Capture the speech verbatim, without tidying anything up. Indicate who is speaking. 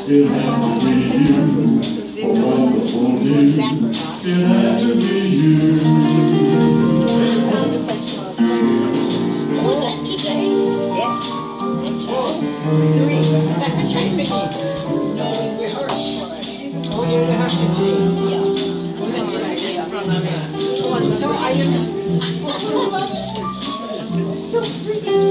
Speaker 1: It had to be you. Oh, wonderful me. It had to be you.
Speaker 2: Was that today? Yes. Three. Is that for Jack Mickey? No, we rehearsed for it. Oh, you rehearsed it today? Yeah. Was that today? So I am. So freaking